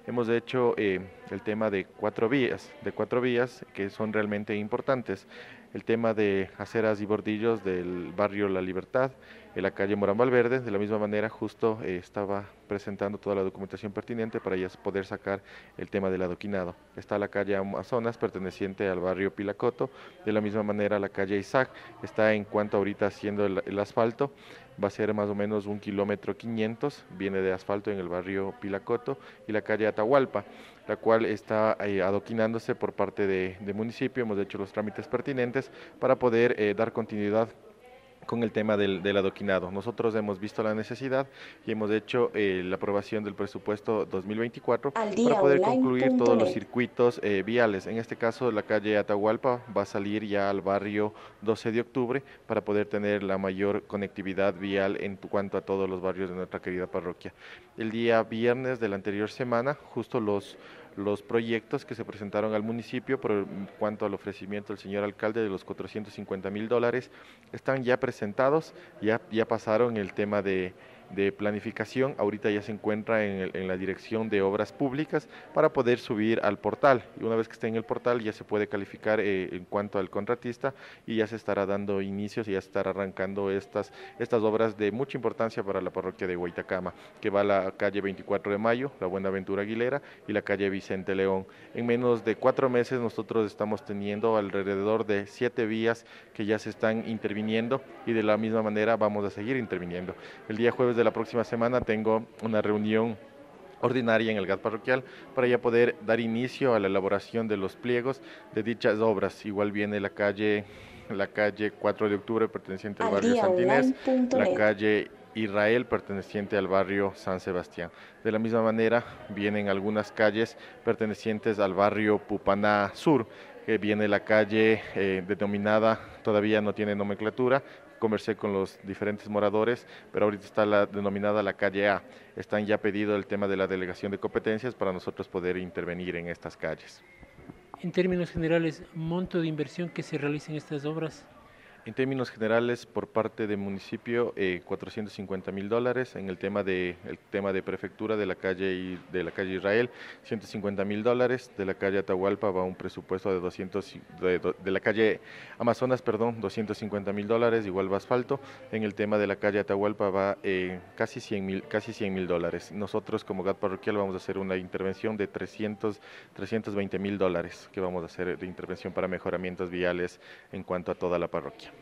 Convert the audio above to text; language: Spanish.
hemos hecho el tema de cuatro vías que son realmente importantes. El tema de aceras y bordillos del barrio La Libertad, en la calle Morán Valverde, de la misma manera justo estaba presentando toda la documentación pertinente para ya poder sacar el tema del adoquinado. Está la calle Amazonas, perteneciente al barrio Pilacoto, de la misma manera la calle Isaac, está en cuanto ahorita haciendo el asfalto, va a ser más o menos 1,5 km, viene de asfalto en el barrio Pilacoto, y la calle Atahualpa, la cual está adoquinándose por parte de municipio. Hemos hecho los trámites pertinentes para poder dar continuidad con el tema del adoquinado. Nosotros hemos visto la necesidad y hemos hecho la aprobación del presupuesto 2024 para poder concluir todos los aldiaonline.net. circuitos viales. En este caso, la calle Atahualpa va a salir ya al barrio 12 de octubre para poder tener la mayor conectividad vial en cuanto a todos los barrios de nuestra querida parroquia. El día viernes de la anterior semana, justo los proyectos que se presentaron al municipio por cuanto al ofrecimiento del señor alcalde de los $450,000 están ya presentados, ya pasaron el tema de planificación, ahorita ya se encuentra en la dirección de obras públicas para poder subir al portal, y una vez que esté en el portal ya se puede calificar en cuanto al contratista y ya se estará dando inicios y ya se estará arrancando estas obras de mucha importancia para la parroquia de Guaitacama, que va a la calle 24 de Mayo, la Buenaventura Aguilera y la calle Vicente León. En menos de 4 meses nosotros estamos teniendo alrededor de 7 vías que ya se están interviniendo, y de la misma manera vamos a seguir interviniendo. El día jueves de la próxima semana tengo una reunión ordinaria en el GAT parroquial para ya poder dar inicio a la elaboración de los pliegos de dichas obras. Igual viene la calle 4 de octubre perteneciente al barrio Santinés, la aldiaonline.net. calle Israel perteneciente al barrio San Sebastián. De la misma manera vienen algunas calles pertenecientes al barrio Pupaná Sur, que viene la calle denominada, todavía no tiene nomenclatura, conversé con los diferentes moradores, pero ahorita está la denominada la calle A. Están ya pedido el tema de la delegación de competencias para nosotros poder intervenir en estas calles. En términos generales, monto de inversión que se realiza en estas obras. En términos generales, por parte del municipio, $450,000. En el tema de prefectura de la calle Israel, $150,000. De la calle Atahualpa va un presupuesto de 200, de la calle Amazonas, perdón, $250,000, igual va asfalto. En el tema de la calle Atahualpa va casi $100,000. Nosotros como GAT parroquial vamos a hacer una intervención de $320,000 que vamos a hacer de intervención para mejoramientos viales en cuanto a toda la parroquia.